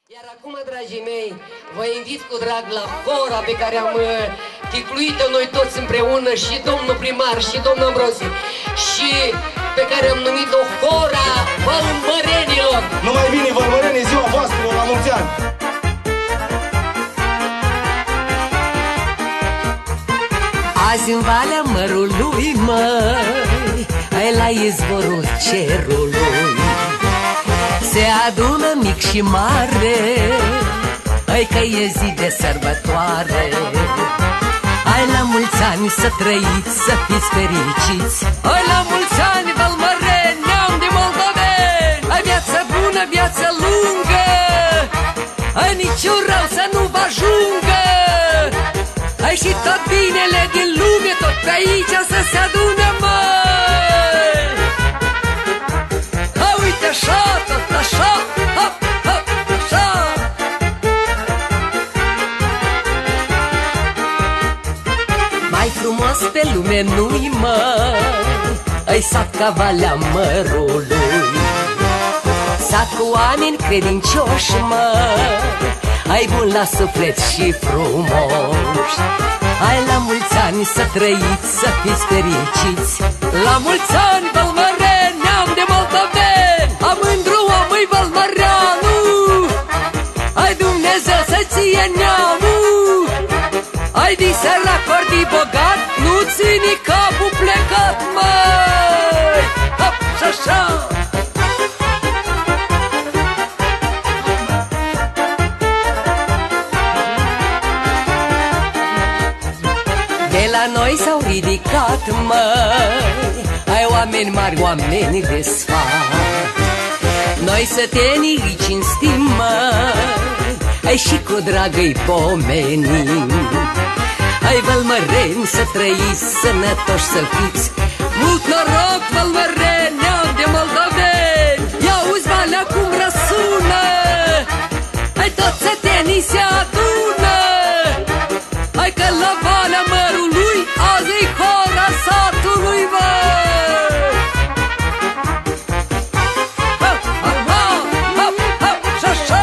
Iar acum, dragii mei, vă invit cu drag la fora pe care am ticluit-o noi toți împreună, și domnul primar, și domnul Ambrosie, și pe care am numit-o Hora Vălmărenilor. Numai bine, Vălmărenii, ziua voastră, la mulți ani! Azi în Valea Mărului, măi, ai la izvorul cerului, se adună mic și mare, ai că e zi de sărbătoare. Ai la mulți ani să trăiți, să fiți fericiți, ai la mulți ani, Vălmăreni, neam de moldoveni. Ai viață bună, viață lungă, ai niciun rău să nu vă ajungă, ai și tot binele din lume, tot pe aici să se adune, măi. Ha, uite așa, tot așa, hop, hop, așa. Mai frumos pe lume nu-i, măi, ai sat ca Valea Mărului, sat cu oameni credincioși, măi, ai bun la suflet și frumoși. Ai la mulți ani să trăiți, să fiți fericiți, la mulți ani, Vălmăreni, neam de moldoveni. Am mândru omul Vălmăreanu, ai Dumnezeu să ție neamul, ai din sărac ori din bogat, nu ține capul plecat, măi. Hop, și-așa. De la noi s-au ridicat, măi, ai oameni mari, oameni de sfat. Noi sătenii îi cinstim, măi, ai și cu drag îi pomenim. Ai Vălmăreni să trăiți, sănătoși să fiți, mult noroc, Vălmăreni, neam de moldoveni. Ia uzi Valea cum răsună, ai toți sătenii se adună, hai că la Valea Mărului azi e hora satului, măi. Hop, hop, hop, hop, și-așa.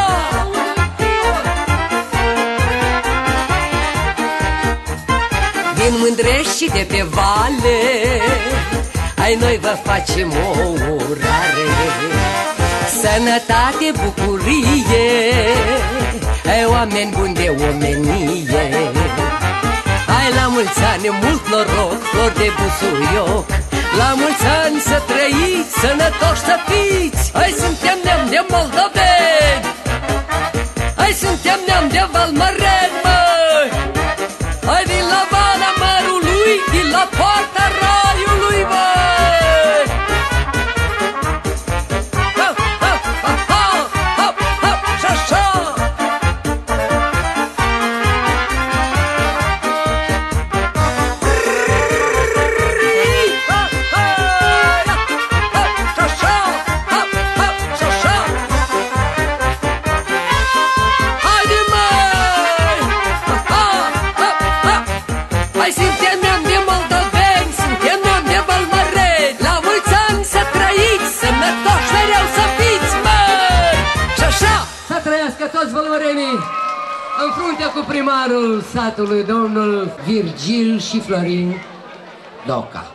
Din Mândrești și de pe vale, ai noi vă facem o urare, sănătate, bucurie, ai oameni buni de omenie. Ai la mulți ani mult noroc, flori de busuioc, la mulți ani să trăiți, sănătoși să fiți. Hai suntem neam de moldoveni, hai suntem neam de Vălmăreni, măi. Hai din la Valea Mărului, din la poarta raiului, măi. Hop, hop, hop, hop, hop, hop, și-așa. Hai suntem neam de moldoveni, suntem neam de Vălmăreni, la mulți ani să trăiți, sănătoși mereu să fiți, măi. Și așa să trăiască toți vălmărenii, în fruntea cu primarul satului, domnul Virgil și Florin Doca.